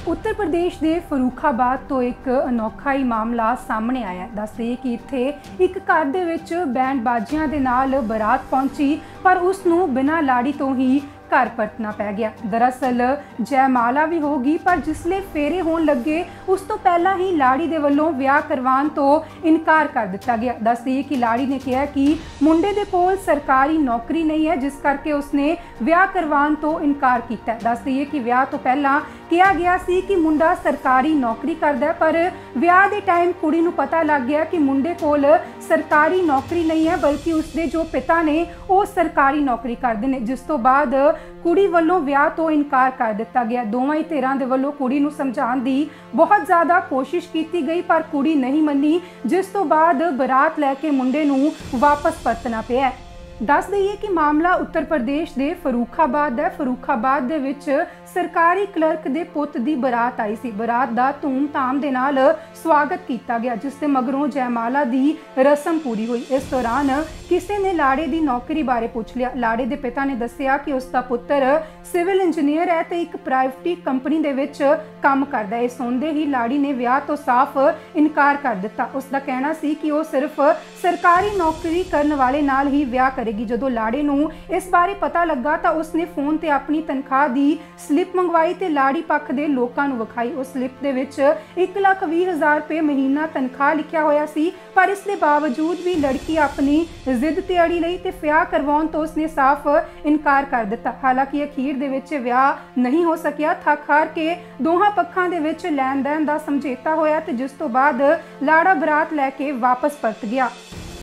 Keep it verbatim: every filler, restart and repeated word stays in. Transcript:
उत्तर प्रदेश के फरूखाबाद तो एक अनोखा ही मामला सामने आया। दस दईए कि इत्थे एक घर दे विच बैंड बाजियां दे नाल बरात पहुंची, पर उसनूं बिना लाड़ी तो ही घर परतना पै गया। दरअसल जयमाला भी होगी, पर जिसले फेरे होण लगे उस तो पहला ही लाड़ी दे वल्लों विआह करवाउण तो इनकार कर दिता गया। दस दईए कि लाड़ी ने कहा कि मुंडे दे कोल सरकारी नौकरी नहीं है, जिस करके उसने विआह करवाउण तो इनकार किया। दस दईए कि विआह तो पहला कहा गया सी कि मुंडा सरकारी नौकरी करदा है, पर विआह दे टाइम कुड़ी नूं पता लग गया कि मुंडे कोल सरकारी नौकरी नहीं है, बल्कि उसके जो पिता ने वो सरकारी नौकरी करते हैं, जिस तो बाद कुड़ी वालों विआह तो इनकार कर दिता गया। दोवां ही धिरां दे वल्लों कुड़ी नूं समझाउण दी बहुत ज़्यादा कोशिश की गई, पर कुड़ी नहीं मनी, जिस तो बाद बरात लैके मुंडे नूं वापस परतना पिया। दस दईए कि मामला उत्तर प्रदेश के फरूखाबाद है। फरूखाबाद दे विच सरकारी क्लर्क दे पुत दी बरात आई सी। बरात दा धूम-धाम दे नाल स्वागत किया गया, जिसते मगरों जयमाला दी रस्म पूरी हुई। इस दौरान किसी ने लाड़े दी नौकरी बारे पूछ लिया। लाड़े दे पिता ने दस्सिया कि उसका पुत्र सिविल इंजीनियर है ते एक प्राइवेट कंपनी दे विच काम करदा है। सुनते ही लाड़ी ने विआह तो साफ इनकार कर दिता। उसका कहना सी कि वो सिर्फ सरकारी नौकरी करने वाले नाल ही विआह करेगी। जदों लाड़े नूं इस बारे पता लगा तो उसने फोन ते अपनी तनख्वाह दी स्लिप मंगवाई ते लाड़ी पक्ष दे लोकां नूं विखाई। उस स्लिप दे विच एक लाख बीस हजार रुपये महीना तनख्वाह लिखिया होया सी, पर इसके बावजूद भी लड़की अपनी जिद ते अड़ी रही ते विआह करवाउण तो उसने साफ इनकार कर दिता। हालांकि अखीर दे विच विआह नहीं हो सकिया। थक हार के दोहां पक्षां दे विच लैण दैन दा समझौता होया ते जिस तो बाद लाड़ा बरात लैके वापस परत गया।